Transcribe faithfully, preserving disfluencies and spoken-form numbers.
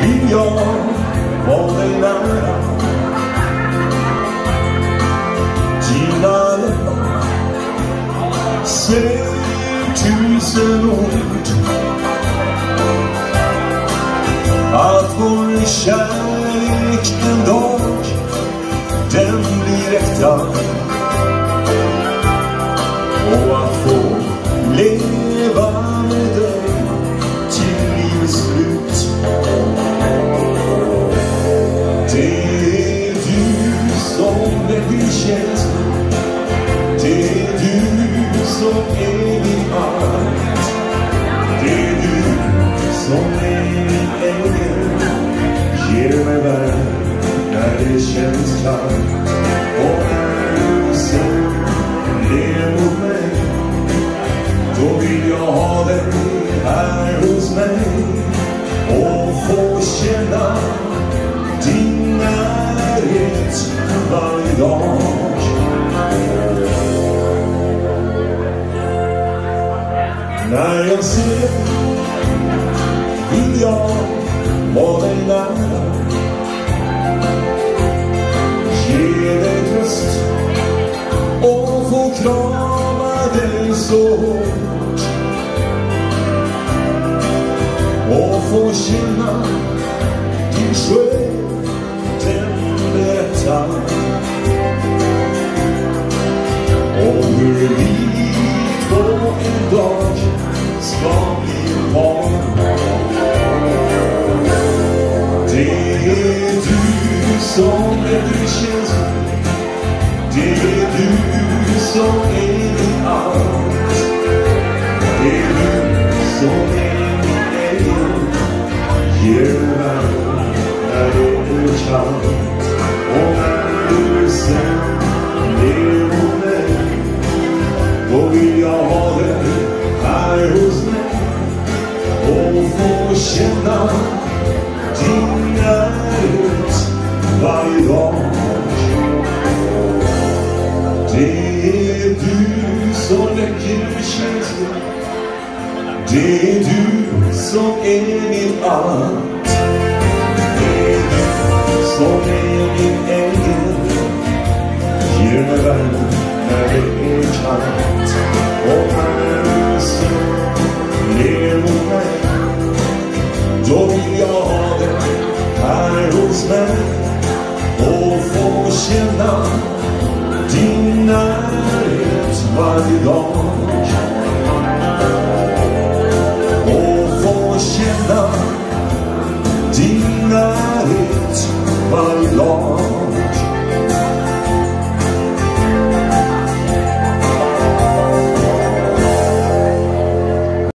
vill jag vara dig nära. Dina läppar säger tusen ord, att vår kärlek en dag den blir äkta, och att få leva med dig till livets slut. Det är du som väcker känslor, det är du som är min allt, det är du som är min ängel, ger mig värld när det känns kallt. Och när du sen ler mot mig, då vill jag ha dig här hos mig och få känna din närhet varje dag. När jag ser vill jag vara dig nära, ge dig tröst och få krama dig så hårt, och få känna din själ den berättar om hur vi två en dag ska bli par. Det är du som väcker känslor, det är du som är min allt, det är du som är min ängel, ger mig värld när det är kallt. Och när du sen ler mot mig, då vill jag ha dig här hos mig och få känna din närhet varje dag. Det är du som väcker känslor, det är du som är min allt, det är du som är min ängel, ger mig värld när det är kallt. Och när du sen ler mot mig, då vill jag ha dig här hos mig och få känna din närhet varje dag, och få känna din närhet varje dag.